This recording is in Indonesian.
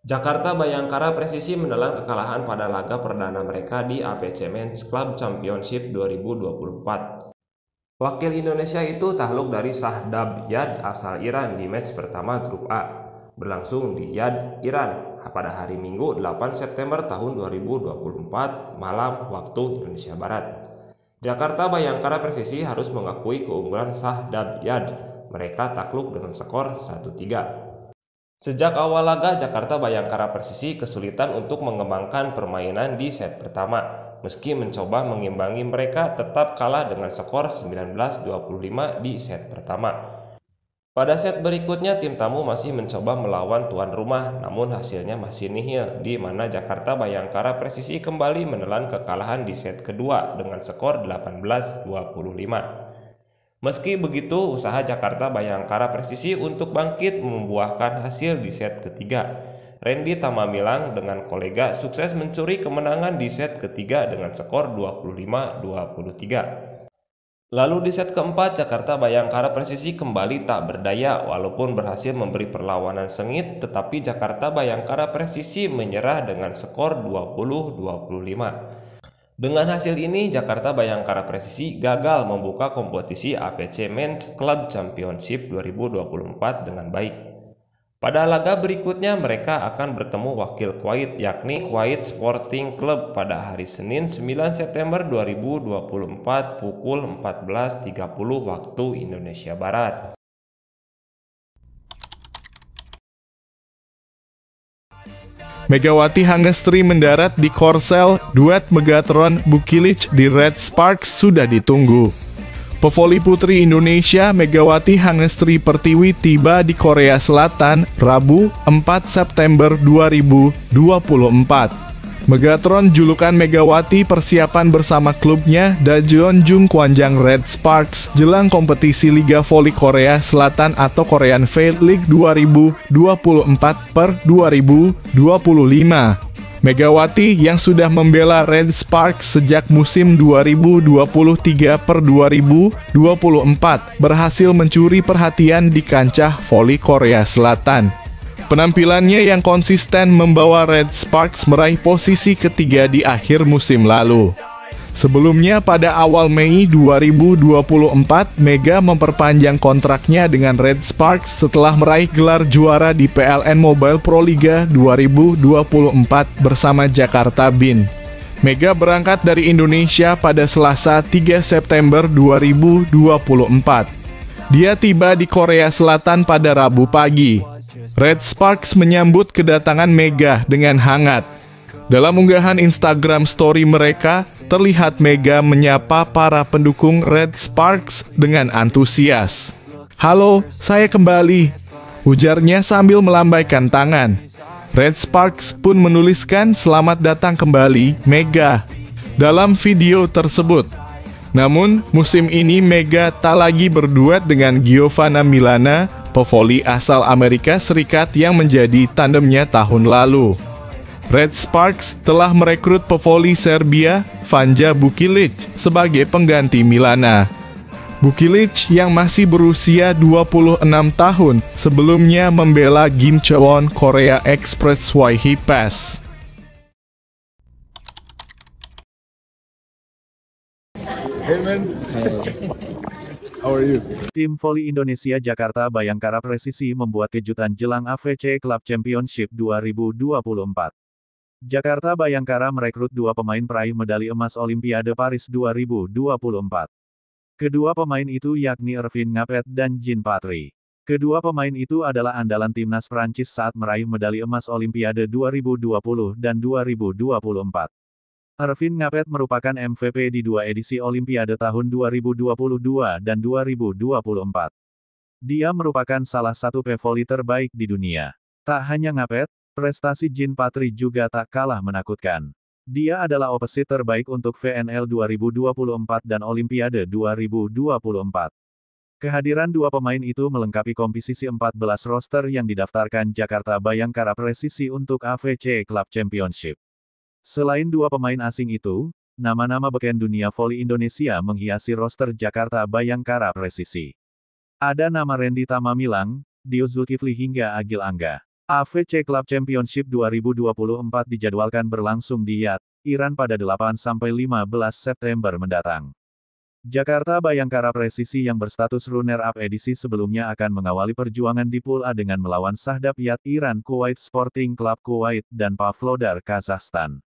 Jakarta Bayangkara Presisi menelan kekalahan pada laga perdana mereka di APC Men's Club Championship 2024. Wakil Indonesia itu takluk dari Shahdab Yad asal Iran di match pertama grup A, berlangsung di Yad, Iran pada hari Minggu 8 September tahun 2024 malam waktu Indonesia Barat. Jakarta Bayangkara Presisi harus mengakui keunggulan Shahdab Yad. Mereka takluk dengan skor 1-3. Sejak awal laga, Jakarta Bayangkara Persisi kesulitan untuk mengembangkan permainan di set pertama. Meski mencoba mengimbangi, mereka tetap kalah dengan skor 19-25 di set pertama. Pada set berikutnya, tim tamu masih mencoba melawan tuan rumah, namun hasilnya masih nihil, di mana Jakarta Bayangkara Persisi kembali menelan kekalahan di set kedua dengan skor 18-25. Meski begitu, usaha Jakarta Bayangkara Presisi untuk bangkit membuahkan hasil di set ketiga. Randy Tamamilang dengan kolega sukses mencuri kemenangan di set ketiga dengan skor 25-23. Lalu di set keempat, Jakarta Bayangkara Presisi kembali tak berdaya walaupun berhasil memberi perlawanan sengit, tetapi Jakarta Bayangkara Presisi menyerah dengan skor 20-25. Dengan hasil ini, Jakarta Bayangkara Presisi gagal membuka kompetisi APC Men's Club Championship 2024 dengan baik. Pada laga berikutnya, mereka akan bertemu wakil Kuwait, yakni Kuwait Sporting Club pada hari Senin 9 September 2024 pukul 14.30 waktu Indonesia Barat. Megawati Hangestri mendarat di Korsel, duet Megatron Bukilic di Red Sparks sudah ditunggu. Pevoli putri Indonesia Megawati Hangestri Pertiwi tiba di Korea Selatan Rabu 4 September 2024. Megatron julukan Megawati persiapan bersama klubnya Dajeonjung Kwanjang Red Sparks jelang kompetisi Liga Voli Korea Selatan atau Korean V-League 2024/2025. Megawati yang sudah membela Red Sparks sejak musim 2023/2024 berhasil mencuri perhatian di kancah voli Korea Selatan. Penampilannya yang konsisten membawa Red Sparks meraih posisi ketiga di akhir musim lalu. Sebelumnya pada awal Mei 2024, Mega memperpanjang kontraknya dengan Red Sparks setelah meraih gelar juara di PLN Mobile Pro Liga 2024 bersama Jakarta Bin. Mega berangkat dari Indonesia pada Selasa 3 September 2024. Dia tiba di Korea Selatan pada Rabu pagi. Red Sparks menyambut kedatangan Mega dengan hangat. Dalam unggahan Instagram story mereka, terlihat Mega menyapa para pendukung Red Sparks dengan antusias. "Halo, saya kembali," ujarnya sambil melambaikan tangan. Red Sparks pun menuliskan "Selamat datang kembali, Mega" dalam video tersebut. Namun, musim ini Mega tak lagi berduet dengan Giovanna Milana, pevoli asal Amerika Serikat yang menjadi tandemnya tahun lalu. Red Sparks telah merekrut pevoli Serbia, Vanja Bukilic, sebagai pengganti Milana. Bukilic yang masih berusia 26 tahun sebelumnya membela Gimcheon Korea Express YH Pass. Hey man, how are you? Tim voli Indonesia Jakarta Bayangkara Presisi membuat kejutan jelang AFC Club Championship 2024. Jakarta Bayangkara merekrut dua pemain peraih medali emas Olimpiade Paris 2024. Kedua pemain itu yakni Ervin Ngapet dan Jean Patry. Kedua pemain itu adalah andalan timnas Prancis saat meraih medali emas Olimpiade 2020 dan 2024. Ervin Ngapet merupakan MVP di dua edisi Olimpiade tahun 2022 dan 2024. Dia merupakan salah satu pevoli terbaik di dunia. Tak hanya Ngapet, prestasi Jean Patry juga tak kalah menakutkan. Dia adalah opposite terbaik untuk VNL 2024 dan Olimpiade 2024. Kehadiran dua pemain itu melengkapi komposisi 14 roster yang didaftarkan Jakarta Bayangkara Presisi untuk AFC Club Championship. Selain dua pemain asing itu, nama-nama beken dunia voli Indonesia menghiasi roster Jakarta Bayangkara Presisi. Ada nama Randy Tamamilang, Dio Zulkifli hingga Agil Angga. AFC Club Championship 2024 dijadwalkan berlangsung di Riyadh, Iran pada 8–15 September mendatang. Jakarta Bayangkara Presisi yang berstatus runner-up edisi sebelumnya akan mengawali perjuangan di Pool A dengan melawan Sahdab Riyadh Iran, Kuwait Sporting Club Kuwait, dan Pavlodar Kazakhstan.